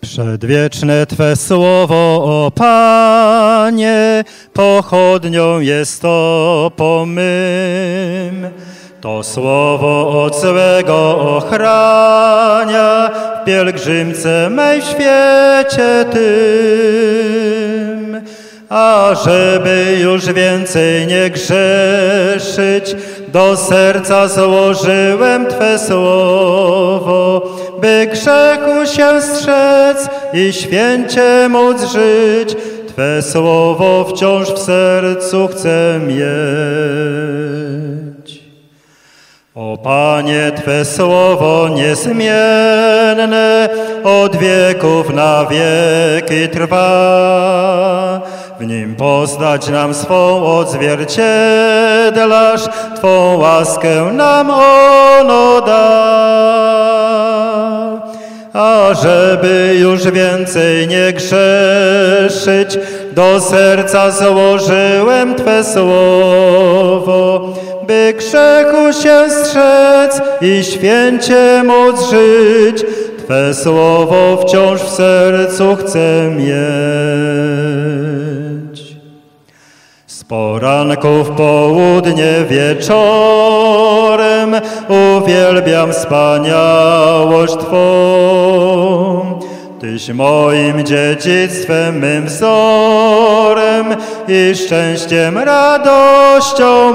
Przedwieczne Twe słowo, o Panie, pochodnią jest to mym. To słowo od złego ochrania w pielgrzymce mej w świecie tym. A żeby już więcej nie grzeszyć, do serca złożyłem Twe słowo, by grzechu się strzec i święcie móc żyć. Twe słowo wciąż w sercu chcę mieć. O Panie, Twe słowo niezmienne, od wieków na wieki trwa. W nim poznać nam swą odzwierciedlasz, Twą łaskę nam ono da. A żeby już więcej nie grzeszyć, do serca złożyłem Twe słowo, by grzechu się strzec i święcie móc żyć. Twe słowo wciąż w sercu chcę mieć. Z poranku w południe wieczorem uwielbiam wspaniałość Twą. Tyś moim dziedzictwem, mym wzorem i szczęściem, radością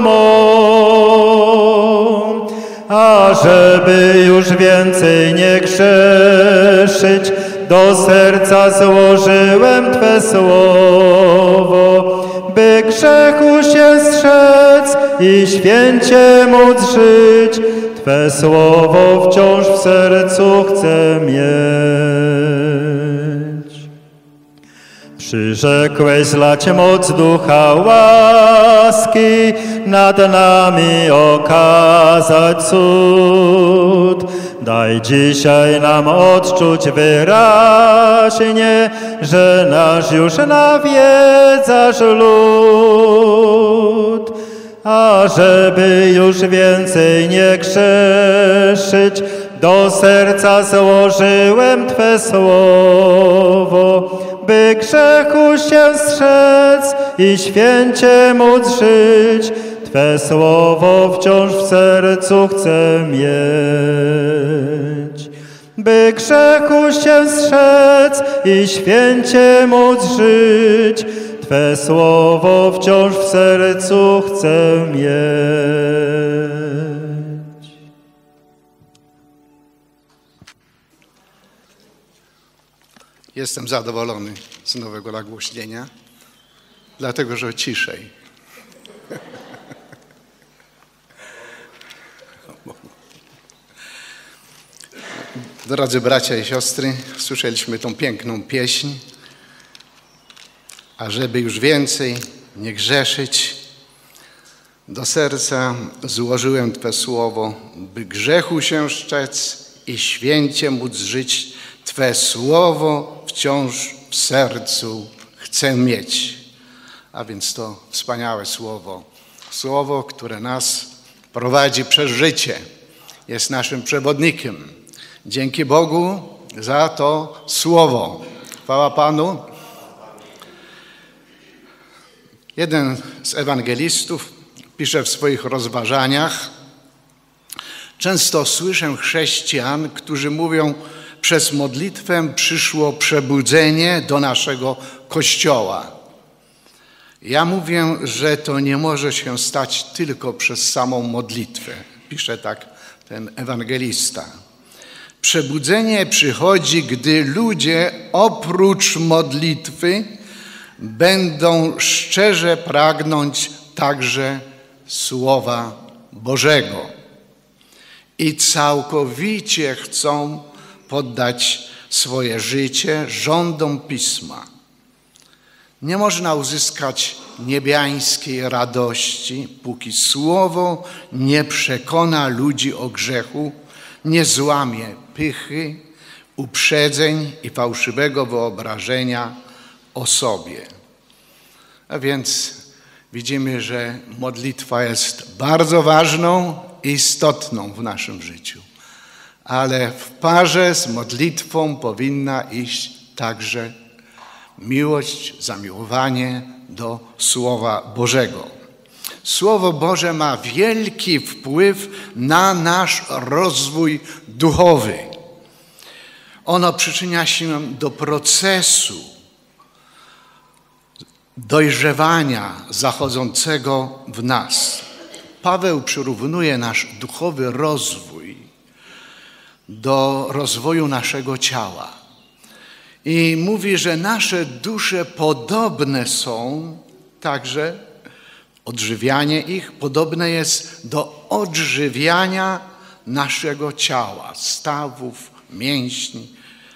mą. A żeby już więcej nie grzeszyć, do serca złożyłem Twe słowo, by grzechu się strzec i święcie móc żyć. Twe słowo wciąż w sercu chcę mieć. Przyrzekłeś zlać moc ducha łaski, nad nami okazać cud. Daj dzisiaj nam odczuć wyraźnie, że nasz już nawiedzasz lud. A żeby już więcej nie grzeszyć, do serca złożyłem Twe słowo, by grzechu się strzec i święcie móc żyć. Twe słowo wciąż w sercu chcę mieć. By grzechu się strzec i święcie móc żyć. Twe słowo wciąż w sercu chcę mieć. Jestem zadowolony z nowego nagłośnienia, dlatego że ciszej. Drodzy bracia i siostry, słyszeliśmy tą piękną pieśń, a żeby już więcej nie grzeszyć, do serca złożyłem Twe słowo, by grzechu się strzec i święcie móc żyć. Twe słowo wciąż w sercu chcę mieć. A więc to wspaniałe słowo. Słowo, które nas prowadzi przez życie. Jest naszym przewodnikiem. Dzięki Bogu za to słowo. Chwała Panu. Jeden z ewangelistów pisze w swoich rozważaniach: często słyszę chrześcijan, którzy mówią, przez modlitwę przyszło przebudzenie do naszego Kościoła. Ja mówię, że to nie może się stać tylko przez samą modlitwę. Pisze tak ten ewangelista. Przebudzenie przychodzi, gdy ludzie oprócz modlitwy będą szczerze pragnąć także Słowa Bożego i całkowicie chcą poddać swoje życie rządom Pisma. Nie można uzyskać niebiańskiej radości, póki Słowo nie przekona ludzi o grzechu, nie złamie pychy, uprzedzeń i fałszywego wyobrażenia o sobie. A więc widzimy, że modlitwa jest bardzo ważną i istotną w naszym życiu. Ale w parze z modlitwą powinna iść także miłość, zamiłowanie do Słowa Bożego. Słowo Boże ma wielki wpływ na nasz rozwój duchowy. Ono przyczynia się do procesu dojrzewania zachodzącego w nas. Paweł przyrównuje nasz duchowy rozwój do rozwoju naszego ciała. I mówi, że nasze dusze podobne są także, odżywianie ich podobne jest do odżywiania naszego ciała, stawów, mięśni.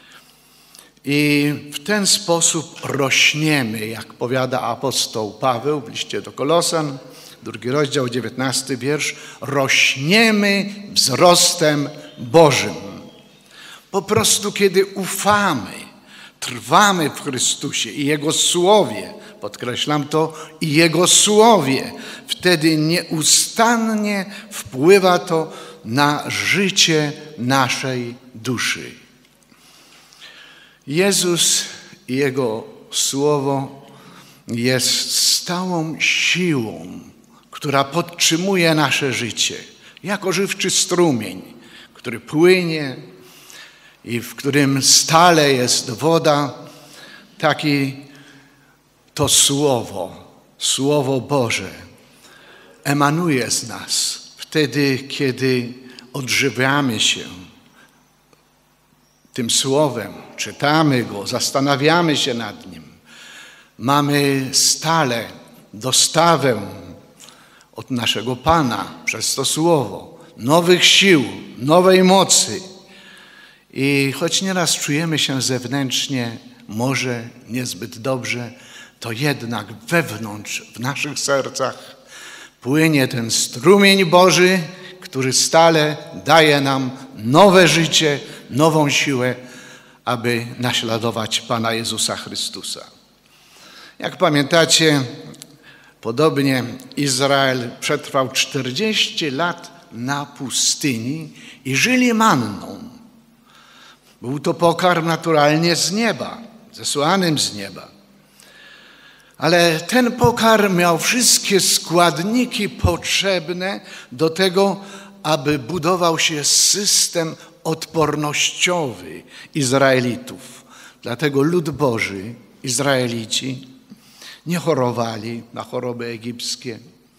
I w ten sposób rośniemy, jak powiada apostoł Paweł w liście do Kolosan, 2 rozdział, 19 wiersz, rośniemy wzrostem Bożym. Po prostu kiedy ufamy, trwamy w Chrystusie i Jego Słowie, podkreślam to, i Jego Słowie, wtedy nieustannie wpływa to na życie naszej duszy. Jezus i Jego Słowo jest stałą siłą, która podtrzymuje nasze życie, jako żywczy strumień, który płynie i w którym stale jest woda, taki to Słowo Boże emanuje z nas wtedy, kiedy odżywiamy się tym Słowem, czytamy go, zastanawiamy się nad nim. Mamy stale dostawę od naszego Pana przez to Słowo, nowych sił, nowej mocy. I choć nieraz czujemy się zewnętrznie może niezbyt dobrze, to jednak wewnątrz, w naszych sercach płynie ten strumień Boży, który stale daje nam nowe życie, nową siłę, aby naśladować Pana Jezusa Chrystusa. Jak pamiętacie, podobnie Izrael przetrwał 40 lat na pustyni i żyli manną. Był to pokarm naturalnie z nieba, zesłanym z nieba. Ale ten pokarm miał wszystkie składniki potrzebne do tego, aby budował się system odpornościowy Izraelitów. Dlatego lud Boży, Izraelici, nie chorowali na choroby egipskie.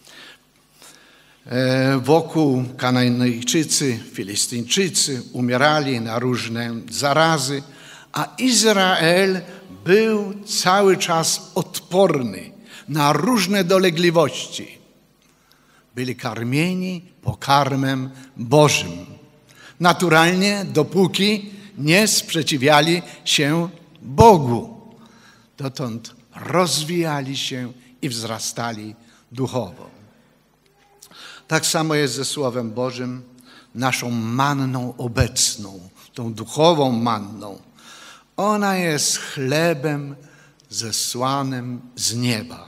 Wokół Kananejczycy, Filistyńczycy umierali na różne zarazy, a Izrael był cały czas odporny na różne dolegliwości. Byli karmieni pokarmem Bożym. Naturalnie, dopóki nie sprzeciwiali się Bogu. Dotąd rozwijali się i wzrastali duchowo. Tak samo jest ze Słowem Bożym, naszą manną obecną, tą duchową manną. Ona jest chlebem zesłanym z nieba.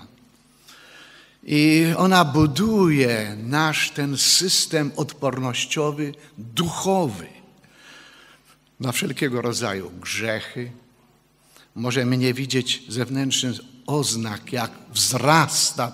I ona buduje nasz ten system odpornościowy, duchowy na wszelkiego rodzaju grzechy. Możemy nie widzieć zewnętrznych oznak, jak wzrasta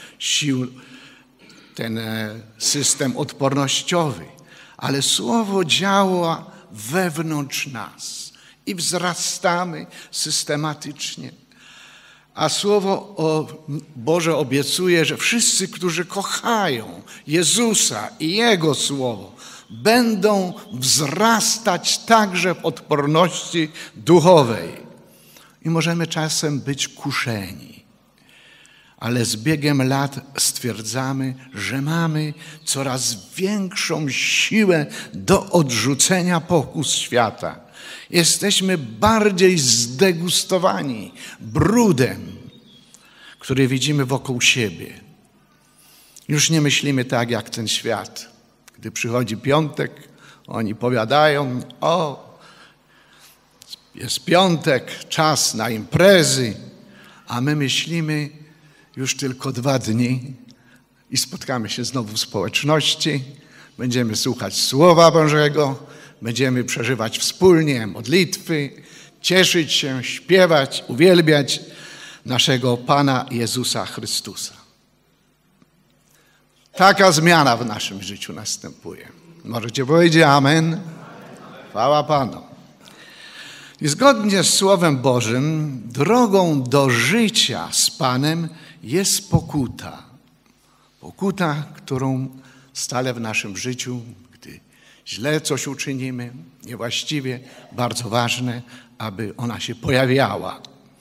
ten system odpornościowy, ale Słowo działa wewnątrz nas i wzrastamy systematycznie. A Słowo Boże obiecuje, że wszyscy, którzy kochają Jezusa i Jego Słowo, będą wzrastać także w odporności duchowej. I możemy czasem być kuszeni, ale z biegiem lat stwierdzamy, że mamy coraz większą siłę do odrzucenia pokus świata. Jesteśmy bardziej zdegustowani brudem, który widzimy wokół siebie. Już nie myślimy tak jak ten świat. Gdy przychodzi piątek, oni powiadają, jest piątek, czas na imprezy, a my myślimy już tylko 2 dni i spotkamy się znowu w społeczności, będziemy słuchać Słowa Bożego, będziemy przeżywać wspólnie modlitwy, cieszyć się, śpiewać, uwielbiać naszego Pana Jezusa Chrystusa. Taka zmiana w naszym życiu następuje. Możecie powiedzieć amen? Chwała Panu. I zgodnie z Słowem Bożym drogą do życia z Panem jest pokuta. Pokuta, którą stale w naszym życiu, gdy źle coś uczynimy, niewłaściwie, bardzo ważne, aby ona się pojawiała.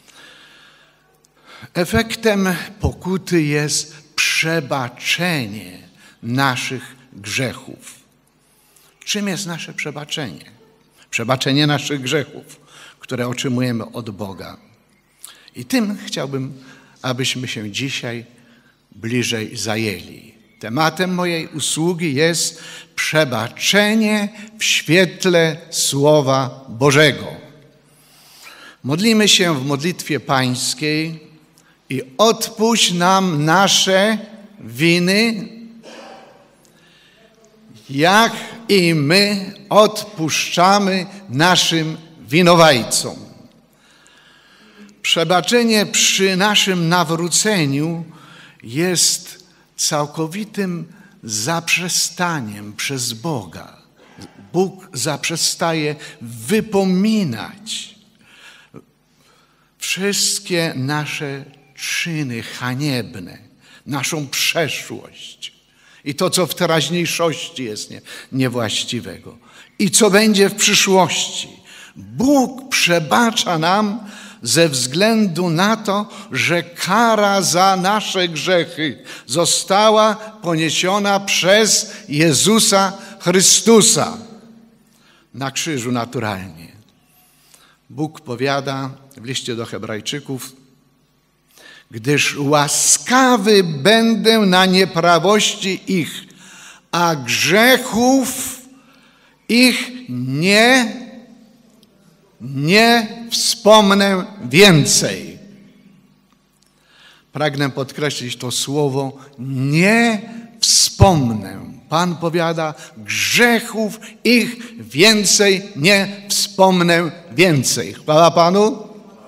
Efektem pokuty jest przebaczenie naszych grzechów. Czym jest nasze przebaczenie? Przebaczenie naszych grzechów, które otrzymujemy od Boga. I tym chciałbym, abyśmy się dzisiaj bliżej zajęli. Tematem mojej usługi jest przebaczenie w świetle Słowa Bożego. Modlimy się w modlitwie pańskiej i odpuść nam nasze winy, jak i my odpuszczamy naszym winowajcom. Przebaczenie przy naszym nawróceniu jest całkowitym zaprzestaniem przez Boga. Bóg zaprzestaje wypominać wszystkie nasze czyny haniebne, naszą przeszłość i to, co w teraźniejszości jest niewłaściwego i co będzie w przyszłości. Bóg przebacza nam ze względu na to, że kara za nasze grzechy została poniesiona przez Jezusa Chrystusa na krzyżu naturalnie. Bóg powiada w liście do Hebrajczyków: gdyż łaskawy będę na nieprawości ich, a grzechów ich nie wspomnę więcej. Pragnę podkreślić to słowo nie wspomnę. Pan powiada, grzechów ich więcej nie wspomnę więcej. Chwała Panu.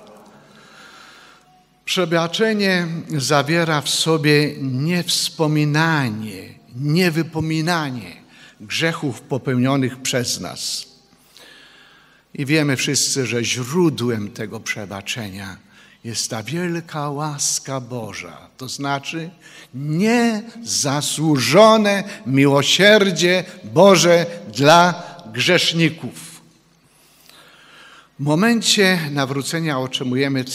Przebaczenie zawiera w sobie niewspominanie, niewypominanie grzechów popełnionych przez nas. I wiemy wszyscy, że źródłem tego przebaczenia jest ta wielka łaska Boża, to znaczy niezasłużone miłosierdzie Boże dla grzeszników. W momencie nawrócenia otrzymujemy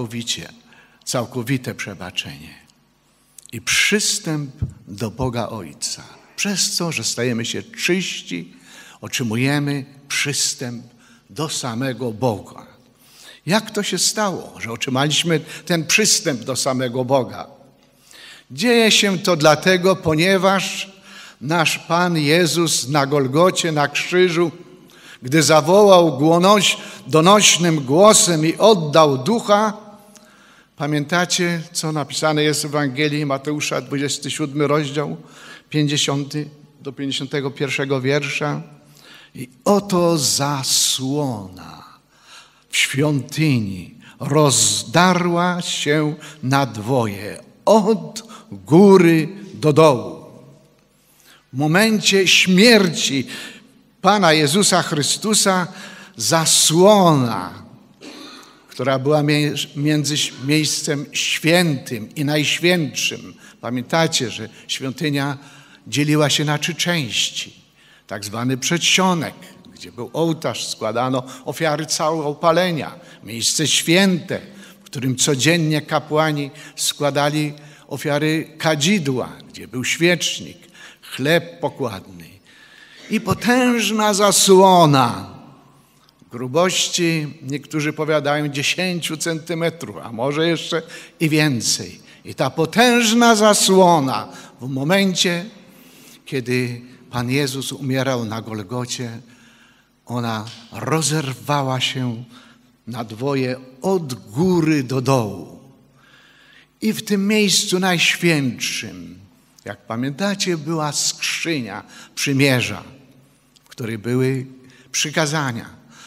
całkowite przebaczenie i przystęp do Boga Ojca. Przez co, że stajemy się czyści, otrzymujemy przystęp do samego Boga. Jak to się stało, że otrzymaliśmy ten przystęp do samego Boga? Dzieje się to dlatego, ponieważ nasz Pan Jezus na Golgocie, na krzyżu, gdy zawołał donośnym głosem i oddał ducha, pamiętacie, co napisane jest w Ewangelii Mateusza, 27 rozdział, 50 do 51 wiersza? I oto zasłona w świątyni rozdarła się na dwoje, od góry do dołu. W momencie śmierci Pana Jezusa Chrystusa zasłona, która była między miejscem świętym i najświętszym. Pamiętacie, że świątynia dzieliła się na 3 części. Tak zwany przedsionek, gdzie był ołtarz, składano ofiary całopalenia. Miejsce święte, w którym codziennie kapłani składali ofiary kadzidła, gdzie był świecznik, chleb pokładny. I potężna zasłona grubości, niektórzy powiadają 10 centymetrów, a może jeszcze i więcej. I ta potężna zasłona w momencie, kiedy Pan Jezus umierał na Golgocie, ona rozerwała się na dwoje od góry do dołu. I w tym miejscu najświętszym, jak pamiętacie, była skrzynia przymierza, w której były przykazania.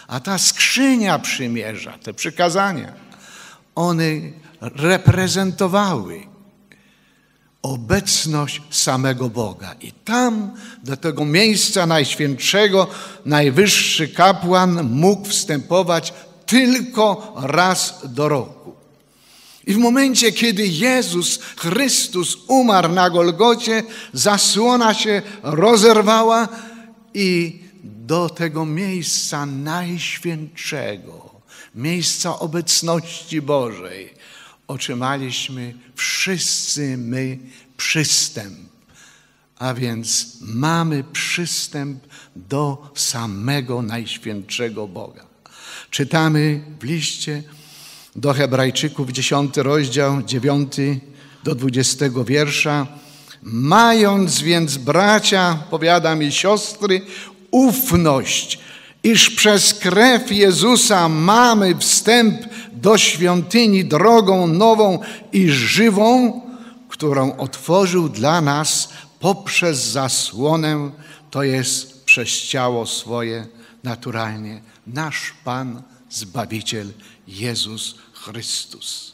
A ta skrzynia przymierza, te przykazania, one reprezentowały obecność samego Boga. I tam do tego miejsca najświętszego najwyższy kapłan mógł wstępować tylko raz do roku. I w momencie, kiedy Jezus Chrystus umarł na Golgocie, zasłona się rozerwała i do tego miejsca najświętszego, miejsca obecności Bożej, otrzymaliśmy wszyscy my przystęp. A więc mamy przystęp do samego Najświętszego Boga. Czytamy w liście do Hebrajczyków, 10 rozdział, 9 do 20 wiersza. Mając więc, bracia, powiadam, i siostry, ufność, iż przez krew Jezusa mamy wstęp do świątyni drogą nową i żywą, którą otworzył dla nas poprzez zasłonę, to jest przez ciało swoje, naturalnie, nasz Pan, Zbawiciel Jezus Chrystus.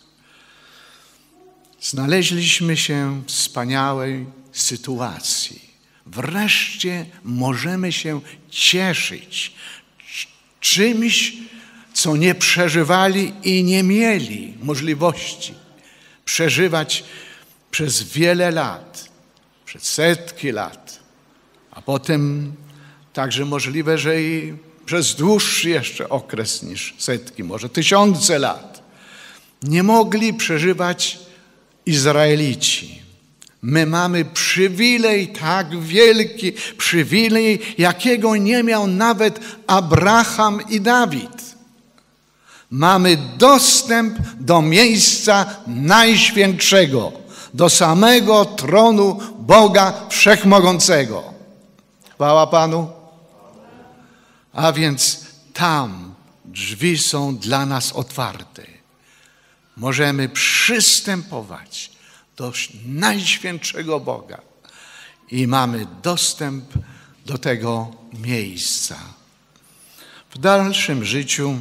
Znaleźliśmy się w wspaniałej sytuacji. Wreszcie możemy się cieszyć czymś, co nie przeżywali i nie mieli możliwości przeżywać przez wiele lat, przez setki lat, a potem także możliwe, że i przez dłuższy jeszcze okres niż setki, może tysiące lat. Nie mogli przeżywać Izraelici. My mamy przywilej, tak wielki przywilej, jakiego nie miał nawet Abraham i Dawid. Mamy dostęp do miejsca najświętszego, do samego tronu Boga Wszechmogącego. Chwała Panu. A więc tam drzwi są dla nas otwarte. Możemy przystępować do Najświętszego Boga i mamy dostęp do tego miejsca. W dalszym życiu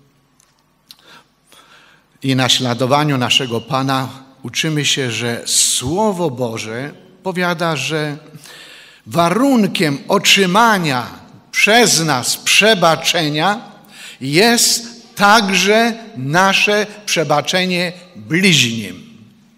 i naśladowaniu naszego Pana uczymy się, że Słowo Boże powiada, że warunkiem otrzymania przez nas przebaczenia jest także nasze przebaczenie bliźnim.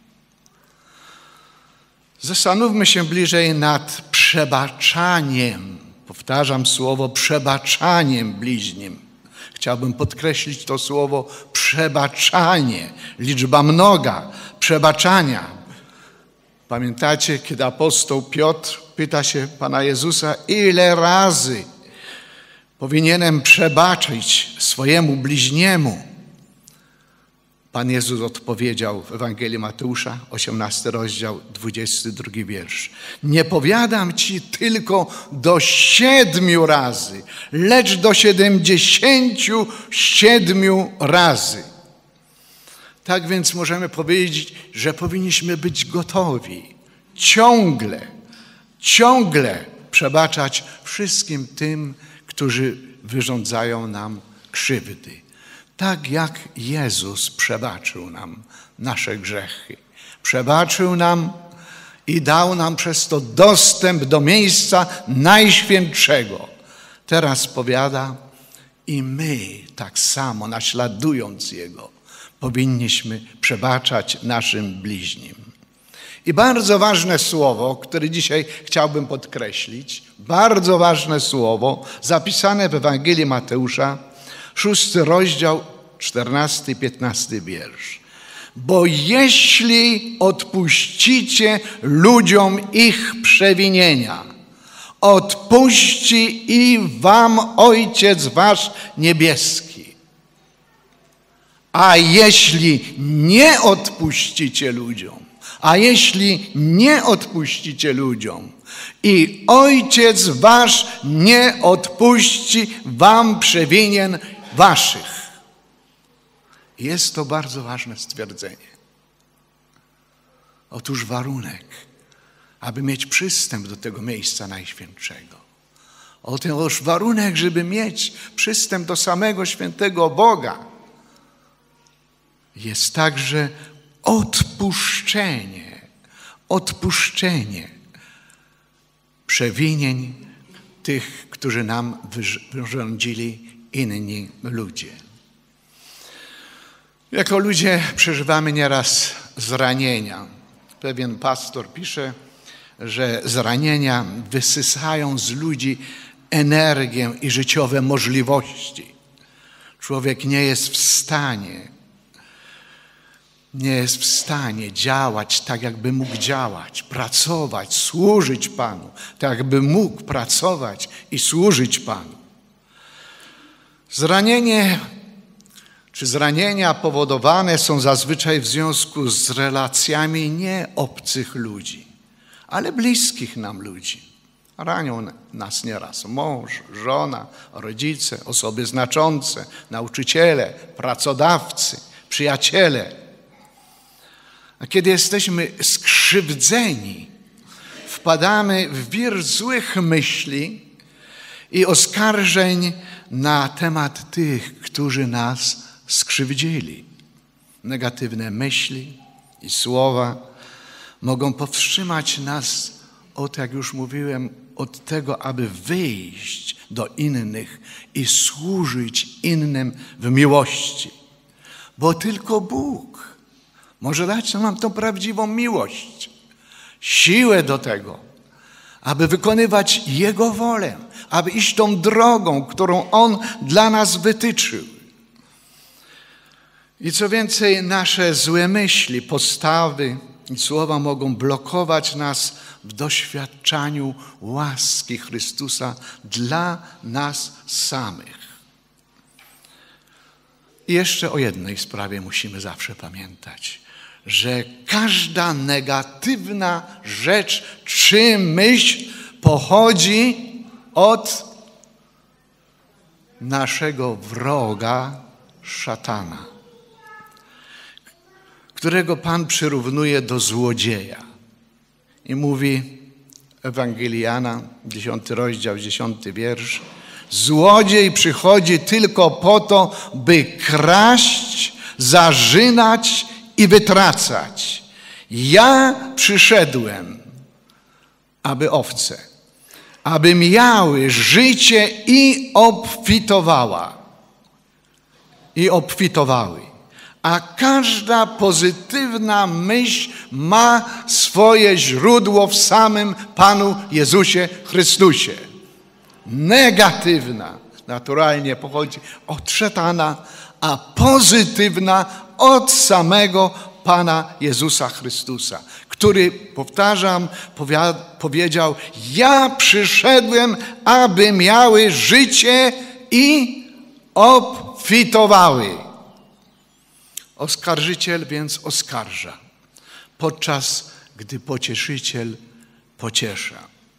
Zastanówmy się bliżej nad przebaczaniem. Powtarzam słowo przebaczaniem bliźnim. Chciałbym podkreślić to słowo przebaczanie. Liczba mnoga przebaczania. Pamiętacie, kiedy apostoł Piotr pyta się Pana Jezusa, ile razy powinienem przebaczyć swojemu bliźniemu? Pan Jezus odpowiedział w Ewangelii Mateusza, 18 rozdział, 22 wiersz. Nie powiadam ci tylko do 7 razy, lecz do 77 razy. Tak więc możemy powiedzieć, że powinniśmy być gotowi ciągle przebaczać wszystkim tym, którzy wyrządzają nam krzywdy. Tak jak Jezus przebaczył nam nasze grzechy. Przebaczył nam i dał nam przez to dostęp do miejsca najświętszego. Teraz powiada, i my tak samo, naśladując Jego, powinniśmy przebaczać naszym bliźnim. I bardzo ważne słowo, które dzisiaj chciałbym podkreślić, bardzo ważne słowo zapisane w Ewangelii Mateusza, 6 rozdział, 14 i 15 wiersz. Bo jeśli odpuścicie ludziom ich przewinienia, odpuści i wam Ojciec wasz niebieski. A jeśli nie odpuścicie ludziom, i Ojciec wasz nie odpuści wam przewinień waszych. Jest to bardzo ważne stwierdzenie. Otóż warunek, aby mieć przystęp do tego miejsca najświętszego, Otóż warunek, żeby mieć przystęp do samego świętego Boga, jest także odpuszczenie przewinień tych, którzy nam wyrządzili inni ludzie. Jako ludzie przeżywamy nieraz zranienia. Pewien pastor pisze, że zranienia wysysają z ludzi energię i życiowe możliwości. Człowiek nie jest w stanie działać tak, jakby mógł działać, pracować, służyć Panu, tak jakby mógł pracować i służyć Panu. Zranienia powodowane są zazwyczaj w związku z relacjami nie obcych ludzi, ale bliskich nam ludzi. Ranią nas nieraz mąż, żona, rodzice, osoby znaczące, nauczyciele, pracodawcy, przyjaciele. A kiedy jesteśmy skrzywdzeni, wpadamy w wir złych myśli i oskarżeń na temat tych, którzy nas skrzywdzili. Negatywne myśli i słowa mogą powstrzymać nas od, jak już mówiłem, od tego, aby wyjść do innych i służyć innym w miłości. Bo tylko Bóg może dać nam tą prawdziwą miłość, siłę do tego, aby wykonywać Jego wolę, aby iść tą drogą, którą On dla nas wytyczył. I co więcej, nasze złe myśli, postawy i słowa mogą blokować nas w doświadczaniu łaski Chrystusa dla nas samych. I jeszcze o jednej sprawie musimy zawsze pamiętać, że każda negatywna rzecz czy myśl pochodzi od naszego wroga, szatana, którego Pan przyrównuje do złodzieja. I mówi Ewangelii Jana, 10 rozdział, 10 wiersz. Złodziej przychodzi tylko po to, by kraść, zarzynać i wytracać. Ja przyszedłem, aby owce, aby miały życie i obfitowały. A każda pozytywna myśl ma swoje źródło w samym Panu Jezusie Chrystusie. Negatywna naturalnie pochodzi od szatana, a pozytywna od samego Pana Jezusa Chrystusa, który, powtarzam, powiedział: ja przyszedłem, aby miały życie i obfitowały. Oskarżyciel więc oskarża, podczas gdy pocieszyciel pociesza.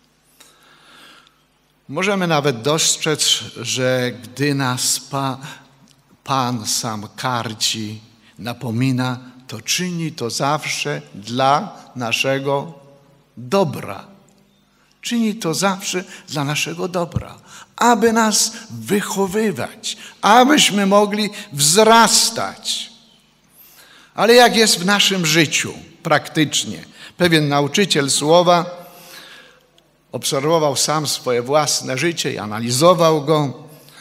Możemy nawet dostrzec, że gdy nas Pan sam karci, napomina, to czyni to zawsze dla naszego dobra. Czyni to zawsze dla naszego dobra, aby nas wychowywać, abyśmy mogli wzrastać. Ale jak jest w naszym życiu praktycznie? Pewien nauczyciel słowa obserwował sam swoje własne życie i analizował go.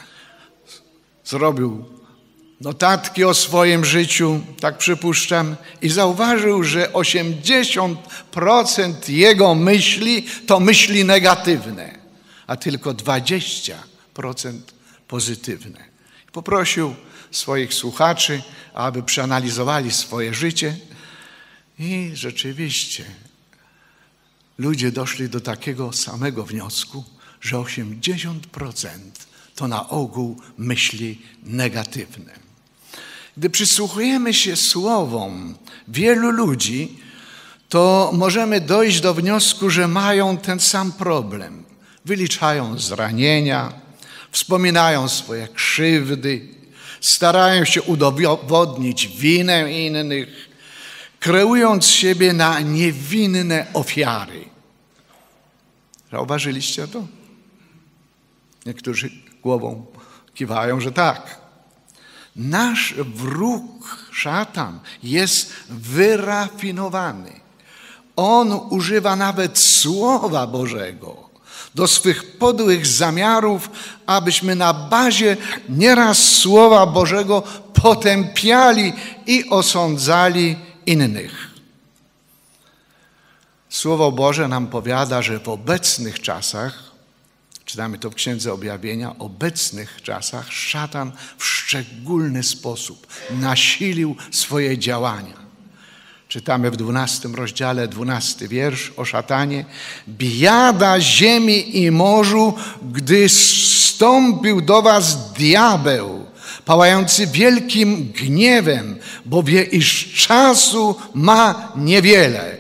Zrobił notatki o swoim życiu, tak przypuszczam, i zauważył, że 80% jego myśli to myśli negatywne, a tylko 20% pozytywne. Poprosił swoich słuchaczy, aby przeanalizowali swoje życie i rzeczywiście ludzie doszli do takiego samego wniosku, że 80% to na ogół myśli negatywne. Gdy przysłuchujemy się słowom wielu ludzi, to możemy dojść do wniosku, że mają ten sam problem. Wyliczają zranienia, wspominają swoje krzywdy, starają się udowodnić winę innych, kreując siebie na niewinne ofiary. Zauważyliście to? Niektórzy głową kiwają, że tak. Nasz wróg, szatan, jest wyrafinowany. On używa nawet Słowa Bożego do swych podłych zamiarów, abyśmy na bazie nieraz Słowa Bożego potępiali i osądzali innych. Słowo Boże nam powiada, że w obecnych czasach, czytamy to w Księdze Objawienia, obecnych czasach szatan w szczególny sposób nasilił swoje działania. Czytamy w 12 rozdziale, 12 wiersz o szatanie. Biada ziemi i morzu, gdy zstąpił do was diabeł, pałający wielkim gniewem, bo wie, iż czasu ma niewiele.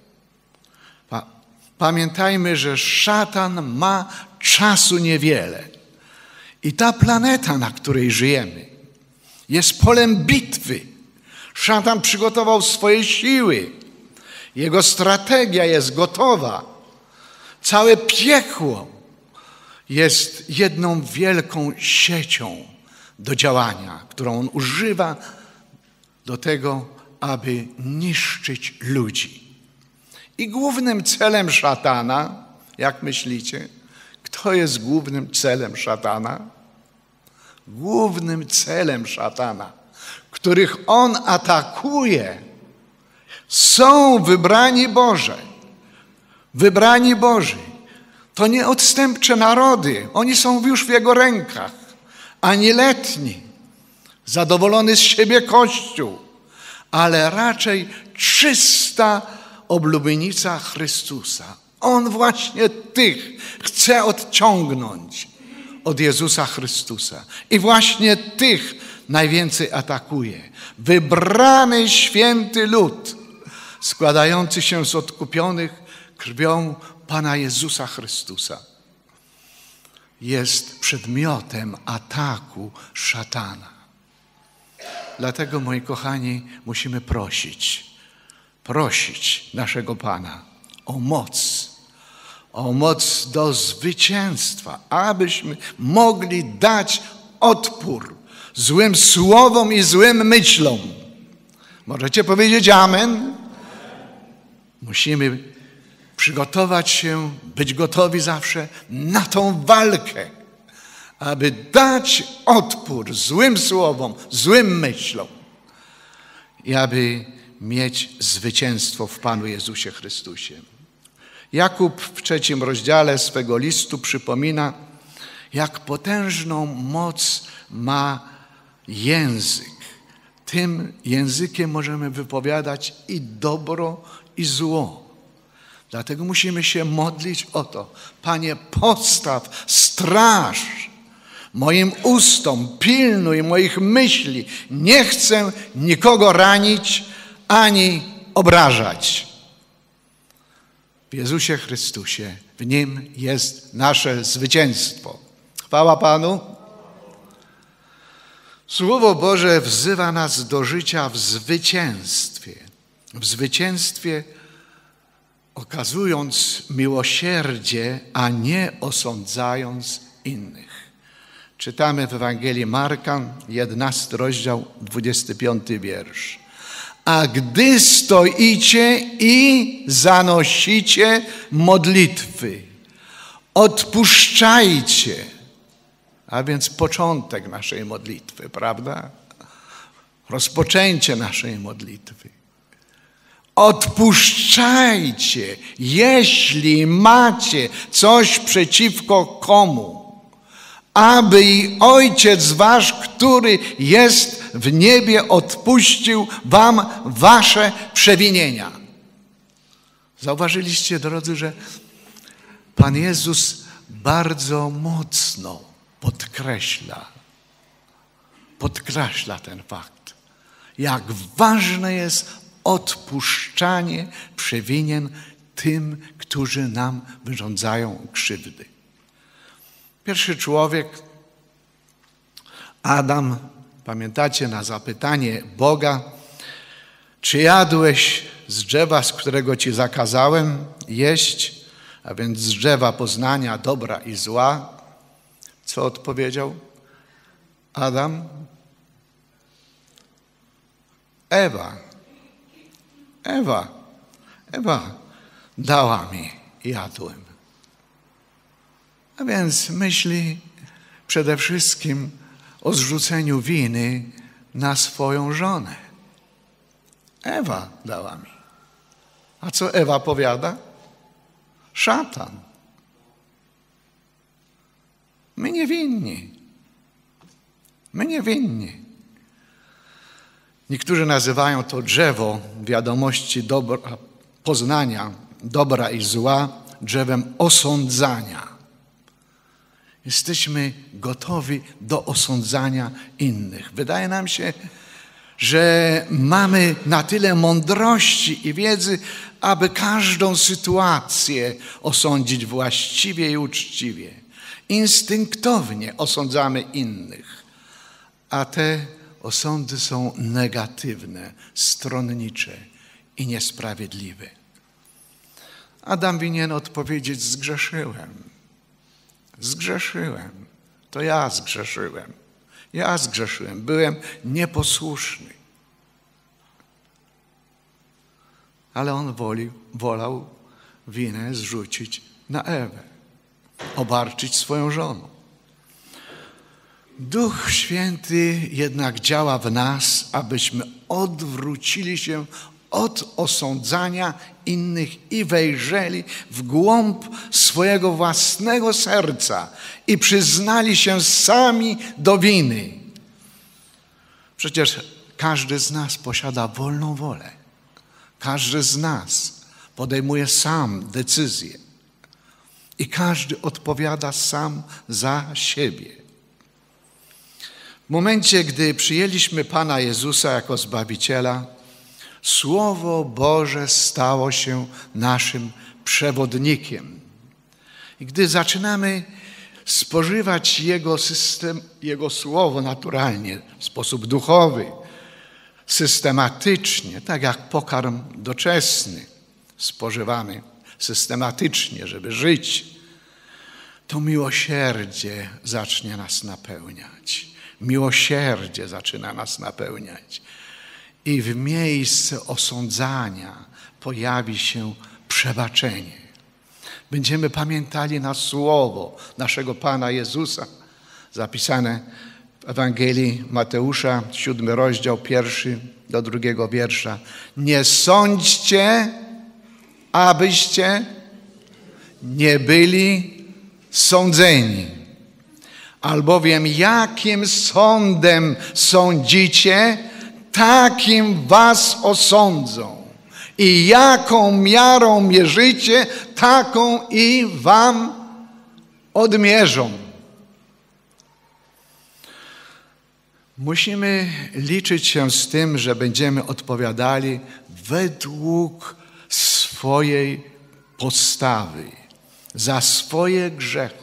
Pamiętajmy, że szatan ma czasu niewiele. I ta planeta, na której żyjemy, jest polem bitwy. Szatan przygotował swoje siły. Jego strategia jest gotowa. Całe piekło jest jedną wielką siecią do działania, którą on używa do tego, aby niszczyć ludzi. I głównym celem szatana, jak myślicie, kto jest głównym celem szatana? Głównym celem szatana, których on atakuje, są wybrani Boże. Wybrani Boży. To nie odstępcze narody. Oni są już w jego rękach. Ani letni, zadowolony z siebie Kościół, ale raczej czysta oblubienica Chrystusa. On właśnie tych chce odciągnąć od Jezusa Chrystusa. I właśnie tych najwięcej atakuje. Wybrany święty lud, składający się z odkupionych krwią Pana Jezusa Chrystusa, jest przedmiotem ataku szatana. Dlatego, moi kochani, musimy prosić naszego Pana o moc do zwycięstwa, abyśmy mogli dać odpór złym słowom i złym myślom. Możecie powiedzieć amen? Musimy przygotować się, być gotowi zawsze na tą walkę, aby dać odpór złym słowom, złym myślom i aby mieć zwycięstwo w Panu Jezusie Chrystusie. Jakub w 3 rozdziale swego listu przypomina, jak potężną moc ma język. Tym językiem możemy wypowiadać i dobro, i zło. Dlatego musimy się modlić o to. Panie, postaw straż moim ustom, pilnuj moich myśli. Nie chcę nikogo ranić ani obrażać. W Jezusie Chrystusie, w Nim jest nasze zwycięstwo. Chwała Panu. Słowo Boże wzywa nas do życia w zwycięstwie. W zwycięstwie okazując miłosierdzie, a nie osądzając innych. Czytamy w Ewangelii Marka, 11 rozdział, 25 wiersz. A gdy stoicie i zanosicie modlitwy, odpuszczajcie. A więc początek naszej modlitwy, prawda? Rozpoczęcie naszej modlitwy. Odpuszczajcie, jeśli macie coś przeciwko komu, aby i Ojciec wasz, który jest w niebie, odpuścił wam wasze przewinienia. Zauważyliście, drodzy, że Pan Jezus bardzo mocno podkreśla ten fakt. Jak ważne jest odpuszczanie przewinień tym, którzy nam wyrządzają krzywdy. Pierwszy człowiek, Adam, pamiętacie, na zapytanie Boga, czy jadłeś z drzewa, z którego ci zakazałem jeść, a więc z drzewa poznania dobra i zła, Co odpowiedział Adam? Ewa dała mi, jadłem. A więc myśli przede wszystkim o zrzuceniu winy na swoją żonę. Ewa dała mi. A co Ewa powiada? Szatan. My niewinni. Niektórzy nazywają to drzewo wiadomości dobra, poznania dobra i zła drzewem osądzania. Jesteśmy gotowi do osądzania innych. Wydaje nam się, że mamy na tyle mądrości i wiedzy, aby każdą sytuację osądzić właściwie i uczciwie. Instynktownie osądzamy innych, a te osądy są negatywne, stronnicze i niesprawiedliwe. Adam winien odpowiedzieć: zgrzeszyłem. To ja zgrzeszyłem. Byłem nieposłuszny. Ale on wolał winę zrzucić na Ewę, obarczyć swoją żoną. Duch Święty jednak działa w nas, abyśmy odwrócili się od osądzania innych i wejrzeli w głąb swojego własnego serca i przyznali się sami do winy. Przecież każdy z nas posiada wolną wolę. Każdy z nas podejmuje sam decyzję. I każdy odpowiada sam za siebie. W momencie, gdy przyjęliśmy Pana Jezusa jako Zbawiciela, Słowo Boże stało się naszym przewodnikiem. I gdy zaczynamy spożywać Jego Słowo naturalnie, w sposób duchowy, systematycznie, tak jak pokarm doczesny spożywamy systematycznie, żeby żyć, to miłosierdzie zacznie nas napełniać. Miłosierdzie zaczyna nas napełniać. I w miejsce osądzania pojawi się przebaczenie. Będziemy pamiętali na słowo naszego Pana Jezusa, zapisane w Ewangelii Mateusza, 7 rozdział, 1 do 2 wiersza. Nie sądźcie, abyście nie byli sądzeni. Albowiem jakim sądem sądzicie, takim was osądzą. I jaką miarą mierzycie, taką i wam odmierzą. Musimy liczyć się z tym, że będziemy odpowiadali według swojej postawy, za swoje grzechy,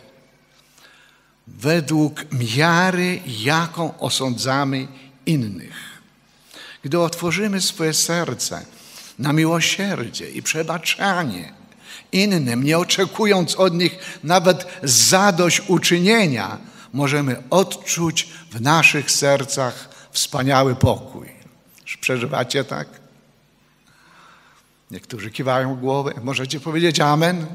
według miary, jaką osądzamy innych. Gdy otworzymy swoje serce na miłosierdzie i przebaczanie innym, nie oczekując od nich nawet zadośćuczynienia, możemy odczuć w naszych sercach wspaniały pokój. Przeżywacie tak? Niektórzy kiwają głowę. Możecie powiedzieć amen?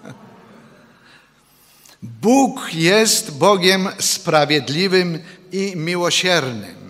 Bóg jest Bogiem sprawiedliwym i miłosiernym.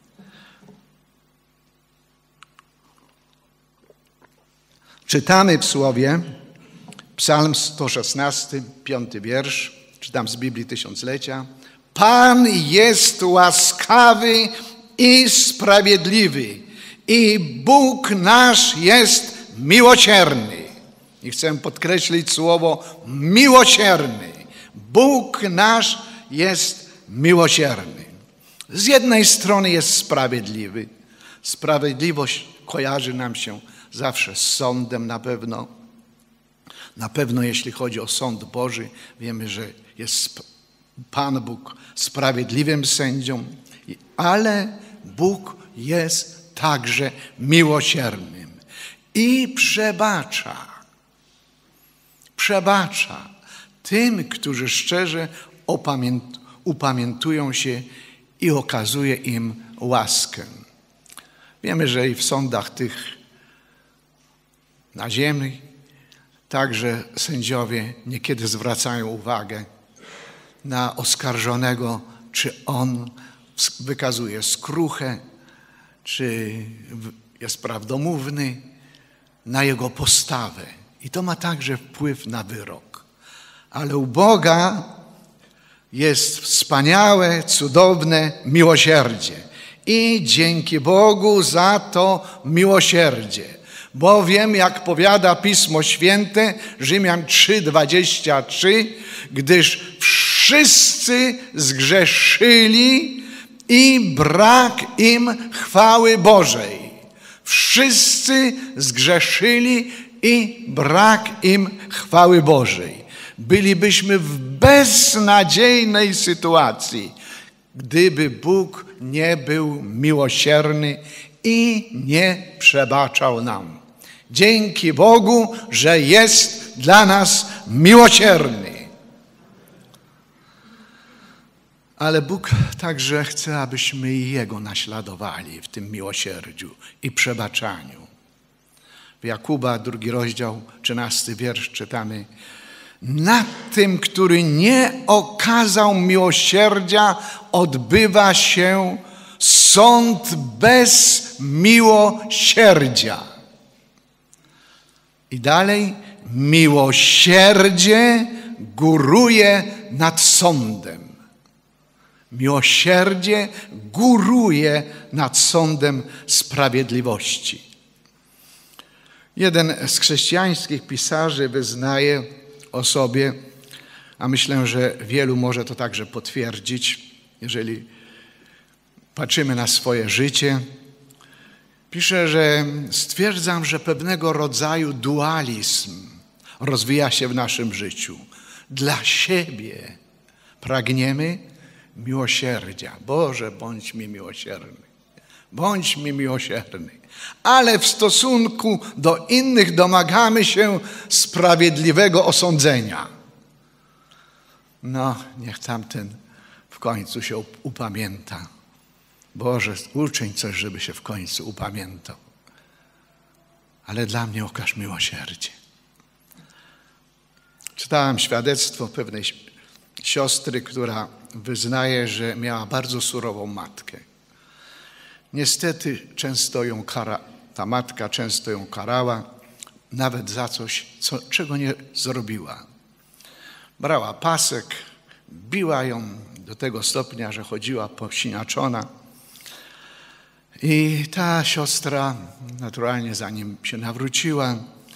Czytamy w Słowie, Psalm 116, 5 wiersz, czytam z Biblii Tysiąclecia. Pan jest łaskawy i sprawiedliwy i Bóg nasz jest miłosierny. I chcę podkreślić słowo miłosierny. Bóg nasz jest miłosierny. Z jednej strony jest sprawiedliwy. Sprawiedliwość kojarzy nam się zawsze z sądem na pewno. Na pewno jeśli chodzi o sąd Boży, wiemy, że jest Pan Bóg sprawiedliwym sędzią, ale Bóg jest także miłosiernym i przebacza tym, którzy szczerze upamiętują się i okazuje im łaskę. Wiemy, że i w sądach tych na ziemi także sędziowie niekiedy zwracają uwagę na oskarżonego, czy on wykazuje skruchę, czy jest prawdomówny, na jego postawę. I to ma także wpływ na wyrok. Ale u Boga jest wspaniałe, cudowne miłosierdzie. I dzięki Bogu za to miłosierdzie. Bowiem, jak powiada Pismo Święte, Rzymian 3:23, gdyż wszyscy zgrzeszyli i brak im chwały Bożej. Wszyscy zgrzeszyli i brak im chwały Bożej. Bylibyśmy w beznadziejnej sytuacji, gdyby Bóg nie był miłosierny i nie przebaczał nam. Dzięki Bogu, że jest dla nas miłosierny. Ale Bóg także chce, abyśmy Jego naśladowali w tym miłosierdziu i przebaczaniu. W Jakuba, 2 rozdział, 13 wiersz czytamy: nad tym, który nie okazał miłosierdzia, odbywa się sąd bez miłosierdzia. I dalej, miłosierdzie góruje nad sądem. Miłosierdzie góruje nad sądem sprawiedliwości. Jeden z chrześcijańskich pisarzy wyznaje o sobie, a myślę, że wielu może to także potwierdzić, jeżeli patrzymy na swoje życie. Pisze, że stwierdzam, że pewnego rodzaju dualizm rozwija się w naszym życiu. Dla siebie pragniemy miłosierdzia. Boże, bądź mi miłosierny. Bądź mi miłosierny. Ale w stosunku do innych domagamy się sprawiedliwego osądzenia. No, niech tamten w końcu się upamięta. Boże, uczyń coś, żeby się w końcu upamiętał. Ale dla mnie okaż miłosierdzie. Czytałem świadectwo pewnej siostry, która wyznaje, że miała bardzo surową matkę. Niestety ta matka często ją karała, nawet za coś, czego nie zrobiła. Brała pasek, biła ją do tego stopnia, że chodziła posiniaczona. I ta siostra, naturalnie zanim się nawróciła,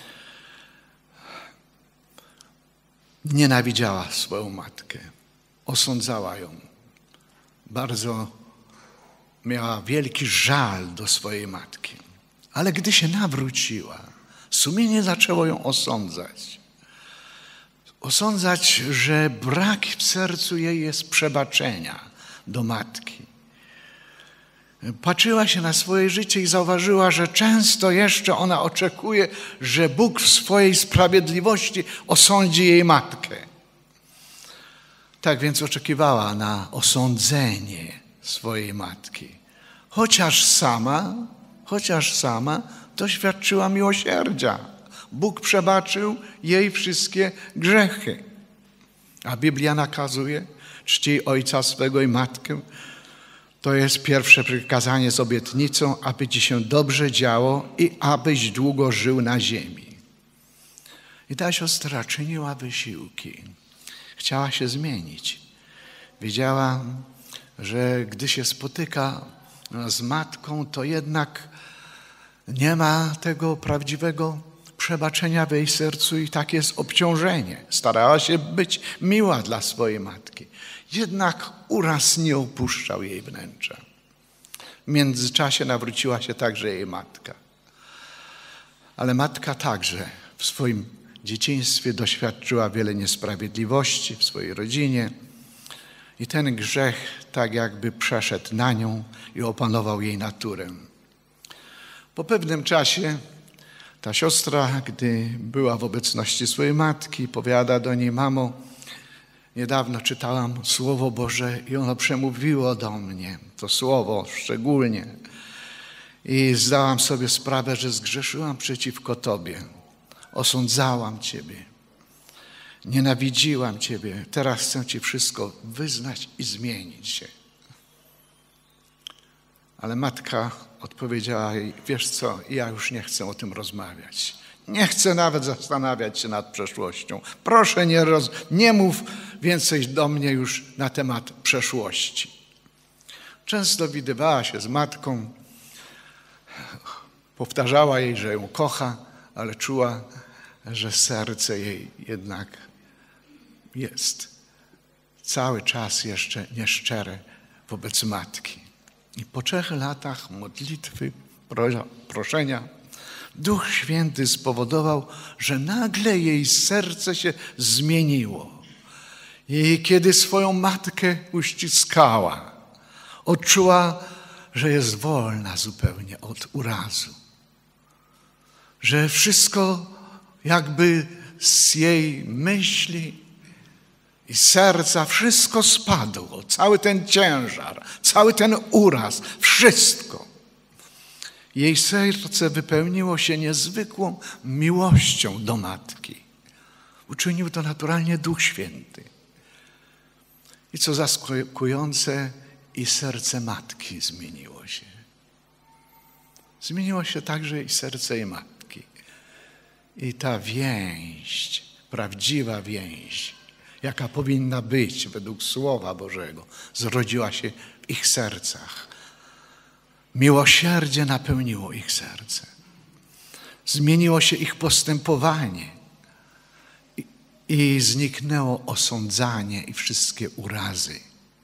nienawidziała swoją matkę. Osądzała ją. Bardzo miała wielki żal do swojej matki. Ale gdy się nawróciła, sumienie zaczęło ją osądzać. Osądzać, że brak w sercu jej jest przebaczenia do matki. Patrzyła się na swoje życie i zauważyła, że często jeszcze ona oczekuje, że Bóg w swojej sprawiedliwości osądzi jej matkę. Tak więc oczekiwała na osądzenie swojej matki. Chociaż sama doświadczyła miłosierdzia. Bóg przebaczył jej wszystkie grzechy. A Biblia nakazuje: czcij ojca swego i matkę. To jest pierwsze przykazanie z obietnicą, aby ci się dobrze działo i abyś długo żył na ziemi. I ta siostra czyniła wysiłki. Chciała się zmienić. Wiedziała, że gdy się spotyka z matką, to jednak nie ma tego prawdziwego przebaczenia w jej sercu i tak jest obciążenie. Starała się być miła dla swojej matki. Jednak uraz nie opuszczał jej wnętrza. W międzyczasie nawróciła się także jej matka. Ale matka także w swoim dzieciństwie doświadczyła wiele niesprawiedliwości w swojej rodzinie i ten grzech tak jakby przeszedł na nią i opanował jej naturę. Po pewnym czasie ta siostra, gdy była w obecności swojej matki, powiada do niej: mamo, Niedawno czytałam Słowo Boże i ono przemówiło do mnie, to Słowo szczególnie. I zdałam sobie sprawę, że zgrzeszyłam przeciwko Tobie. Osądzałam Ciebie. Nienawidziłam Ciebie. Teraz chcę Ci wszystko wyznać i zmienić się. Ale matka odpowiedziała jej, wiesz co, ja już nie chcę o tym rozmawiać. Nie chcę nawet zastanawiać się nad przeszłością. Proszę, nie mów więcej do mnie już na temat przeszłości. Często widywała się z matką, powtarzała jej, że ją kocha, ale czuła, że serce jej jednak jest cały czas jeszcze nieszczere wobec matki. I po 3 latach modlitwy, proszenia, Duch Święty spowodował, że nagle jej serce się zmieniło. I kiedy swoją matkę uściskała, odczuła, że jest wolna zupełnie od urazu. Że wszystko jakby z jej myśli i serca wszystko spadło. Cały ten ciężar, cały ten uraz, wszystko. Jej serce wypełniło się niezwykłą miłością do matki. Uczynił to naturalnie Duch Święty. I co zaskakujące, i serce matki zmieniło się. Zmieniło się także i serce jej matki. I ta więź, prawdziwa więź, jaka powinna być według Słowa Bożego, zrodziła się w ich sercach. Miłosierdzie napełniło ich serce. Zmieniło się ich postępowanie i zniknęło osądzanie i wszystkie urazy.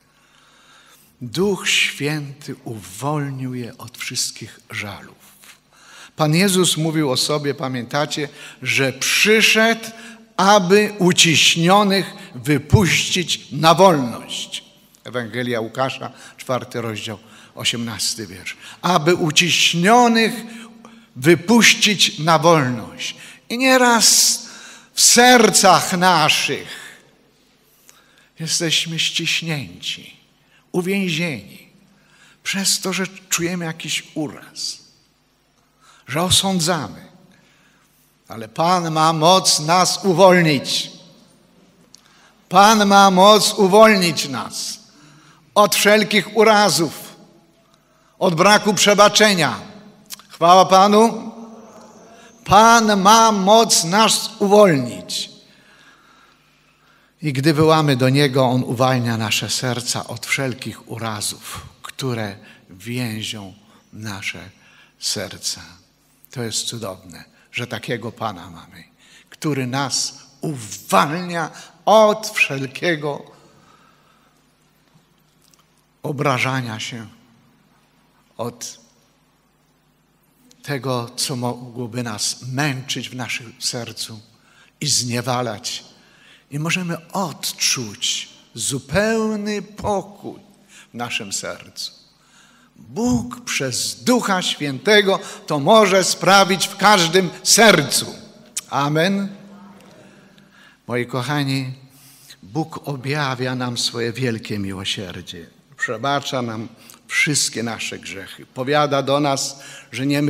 Duch Święty uwolnił je od wszystkich żalów. Pan Jezus mówił o sobie, pamiętacie, że przyszedł, aby uciśnionych wypuścić na wolność. Ewangelia Łukasza, 4 rozdział, 18 wiersz. Aby uciśnionych wypuścić na wolność. I nieraz w sercach naszych jesteśmy ściśnięci, uwięzieni przez to, że czujemy jakiś uraz, że osądzamy. Ale Pan ma moc nas uwolnić. Pan ma moc uwolnić nas od wszelkich urazów, od braku przebaczenia. Chwała Panu. Pan ma moc nas uwolnić. I gdy wołamy do Niego, On uwalnia nasze serca od wszelkich urazów, które więzią nasze serca. To jest cudowne, że takiego Pana mamy, który nas uwalnia od wszelkiego obrażania się, od tego, co mogłoby nas męczyć w naszym sercu i zniewalać. I możemy odczuć zupełny pokój w naszym sercu. Bóg przez Ducha Świętego to może sprawić w każdym sercu. Amen. Moi kochani, Bóg objawia nam swoje wielkie miłosierdzie. Przebacza nam wszystkie nasze grzechy. Powiada do nas, że nie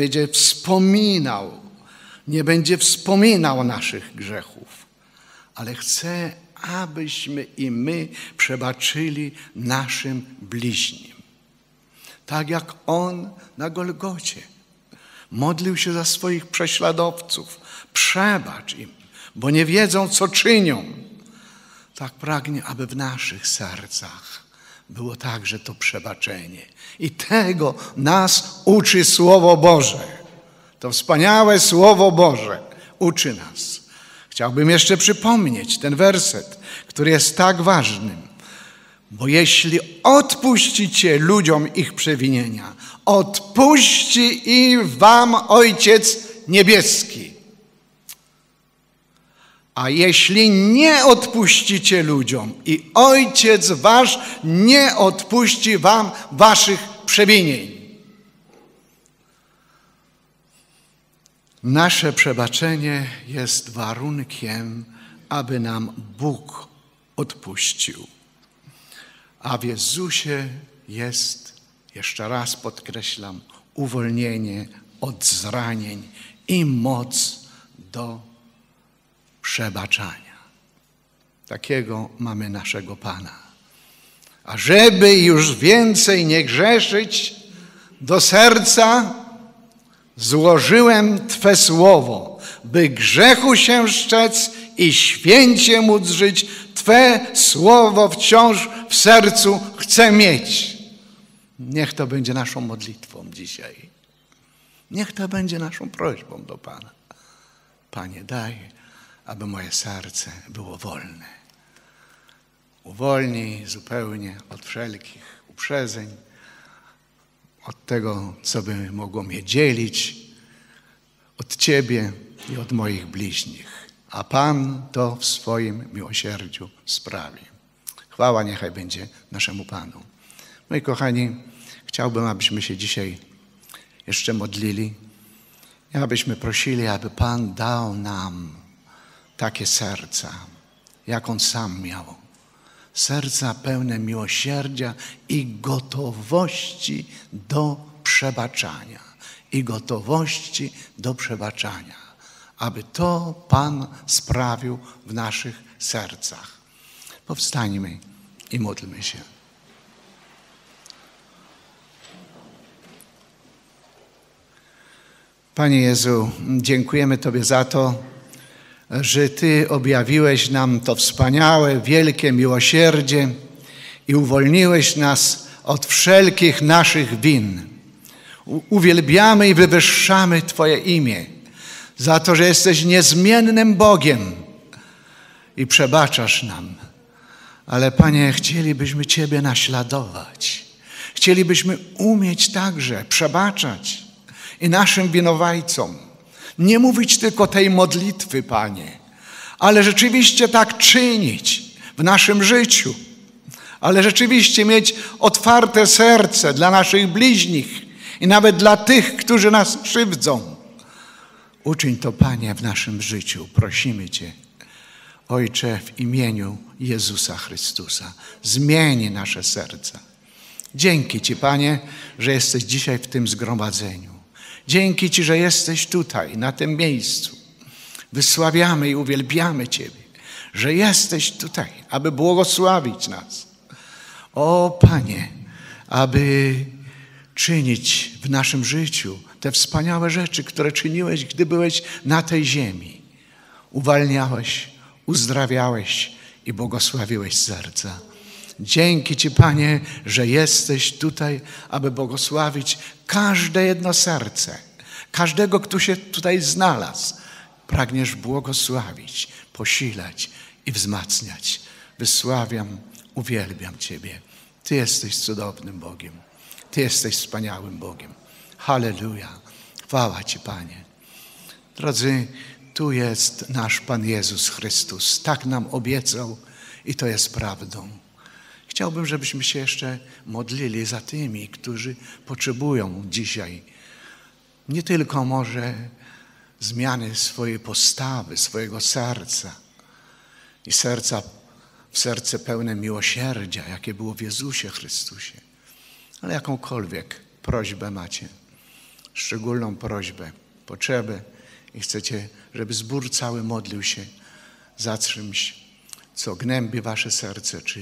będzie wspominał naszych grzechów. Ale chce, abyśmy i my przebaczyli naszym bliźnim. Tak jak On na Golgocie modlił się za swoich prześladowców. Przebacz im, bo nie wiedzą, co czynią. Tak pragnie, aby w naszych sercach było także to przebaczenie. I tego nas uczy Słowo Boże. To wspaniałe Słowo Boże uczy nas. Chciałbym jeszcze przypomnieć ten werset, który jest tak ważny. Bo jeśli odpuścicie ludziom ich przewinienia, odpuści i wam Ojciec Niebieski. A jeśli nie odpuścicie ludziom, i Ojciec wasz nie odpuści wam waszych przewinień. Nasze przebaczenie jest warunkiem, aby nam Bóg odpuścił. A w Jezusie jest, jeszcze raz podkreślam, uwolnienie od zranień i moc do przebaczania. Takiego mamy naszego Pana. A żeby już więcej nie grzeszyć, do serca złożyłem Twe słowo, by grzechu się strzec i święcie móc żyć. Twe słowo wciąż w sercu chcę mieć. Niech to będzie naszą modlitwą dzisiaj. Niech to będzie naszą prośbą do Pana. Panie, daj, aby moje serce było wolne. Uwolnij zupełnie od wszelkich uprzedzeń, od tego, co by mogło mnie dzielić od Ciebie i od moich bliźnich. A Pan to w swoim miłosierdziu sprawi. Chwała niechaj będzie naszemu Panu. Moi kochani, chciałbym, abyśmy się dzisiaj jeszcze modlili i abyśmy prosili, aby Pan dał nam takie serca, jak On sam miał. Serca pełne miłosierdzia i gotowości do przebaczania. I gotowości do przebaczania. Aby to Pan sprawił w naszych sercach. Powstańmy i módlmy się. Panie Jezu, dziękujemy Tobie za to, że Ty objawiłeś nam to wspaniałe, wielkie miłosierdzie i uwolniłeś nas od wszelkich naszych win. Uwielbiamy i wywyższamy Twoje imię za to, że jesteś niezmiennym Bogiem i przebaczasz nam. Ale Panie, chcielibyśmy Ciebie naśladować. Chcielibyśmy umieć także przebaczać i naszym winowajcom. Nie mówić tylko tej modlitwy, Panie, ale rzeczywiście tak czynić w naszym życiu. Ale rzeczywiście mieć otwarte serce dla naszych bliźnich i nawet dla tych, którzy nas krzywdzą. Uczyń to, Panie, w naszym życiu. Prosimy Cię, Ojcze, w imieniu Jezusa Chrystusa. Zmień nasze serca. Dzięki Ci, Panie, że jesteś dzisiaj w tym zgromadzeniu. Dzięki Ci, że jesteś tutaj, na tym miejscu. Wysławiamy i uwielbiamy Ciebie, że jesteś tutaj, aby błogosławić nas. O Panie, aby czynić w naszym życiu te wspaniałe rzeczy, które czyniłeś, gdy byłeś na tej ziemi. Uwalniałeś, uzdrawiałeś i błogosławiłeś serca. Dzięki Ci, Panie, że jesteś tutaj, aby błogosławić każde jedno serce. Każdego, kto się tutaj znalazł. Pragniesz błogosławić, posilać i wzmacniać. Wysławiam, uwielbiam Ciebie. Ty jesteś cudownym Bogiem. Ty jesteś wspaniałym Bogiem. Halleluja. Chwała Ci, Panie. Drodzy, tu jest nasz Pan Jezus Chrystus. Tak nam obiecał i to jest prawdą. Chciałbym, żebyśmy się jeszcze modlili za tymi, którzy potrzebują dzisiaj nie tylko może zmiany swojej postawy, swojego serca i serce pełne miłosierdzia, jakie było w Jezusie Chrystusie, ale jakąkolwiek prośbę macie, szczególną prośbę, potrzebę i chcecie, żeby zbór cały modlił się za czymś, co gnębi wasze serce, czy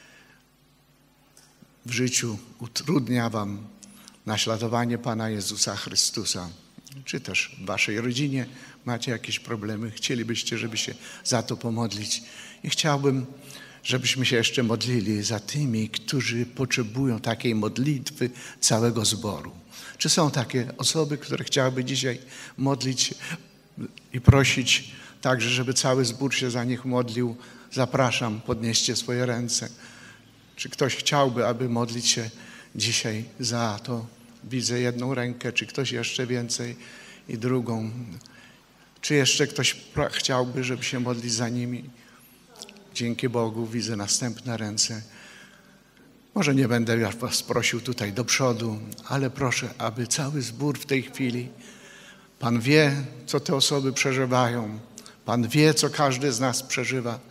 w życiu utrudnia wam naśladowanie Pana Jezusa Chrystusa, czy też w waszej rodzinie macie jakieś problemy, chcielibyście, żeby się za to pomodlić. I chciałbym, żebyśmy się jeszcze modlili za tymi, którzy potrzebują takiej modlitwy całego zboru. Czy są takie osoby, które chciałyby dzisiaj modlić i prosić także, żeby cały zbór się za nich modlił? Zapraszam, podnieście swoje ręce. Czy ktoś chciałby, aby modlić się dzisiaj za to? Widzę jedną rękę, czy ktoś jeszcze więcej i drugą. Czy jeszcze ktoś chciałby, żeby się modlić za nimi? Dzięki Bogu widzę następne ręce. Może nie będę was prosił tutaj do przodu, ale proszę, aby cały zbór w tej chwili, Pan wie, co te osoby przeżywają. Pan wie, co każdy z nas przeżywa,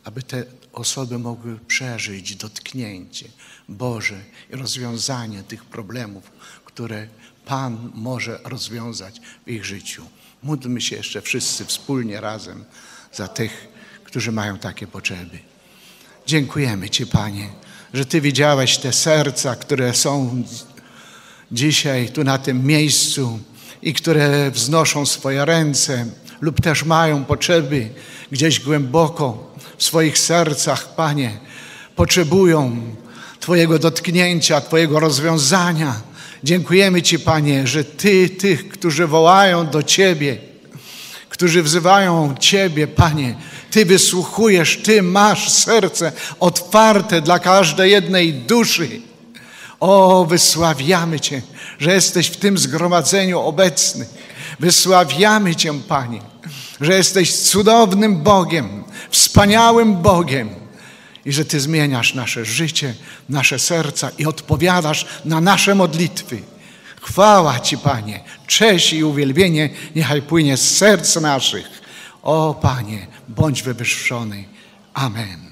aby te osoby mogły przeżyć dotknięcie Boże i rozwiązanie tych problemów, które Pan może rozwiązać w ich życiu. Módlmy się jeszcze wszyscy wspólnie razem za tych, którzy mają takie potrzeby. Dziękujemy Ci, Panie, że Ty widziałeś te serca, które są dzisiaj tu na tym miejscu i które wznoszą swoje ręce lub też mają potrzeby gdzieś głęboko w swoich sercach, Panie. Potrzebują Twojego dotknięcia, Twojego rozwiązania. Dziękujemy Ci, Panie, że Ty tych, którzy wołają do Ciebie, którzy wzywają Ciebie, Panie, Ty wysłuchujesz, Ty masz serce otwarte dla każdej jednej duszy. O, wysławiamy Cię, że jesteś w tym zgromadzeniu obecny. Wysławiamy Cię, Panie, że jesteś cudownym Bogiem, wspaniałym Bogiem i że Ty zmieniasz nasze życie, nasze serca i odpowiadasz na nasze modlitwy. Chwała Ci, Panie, cześć i uwielbienie niechaj płynie z serc naszych. O, Panie, bądź wywyższony. Amen.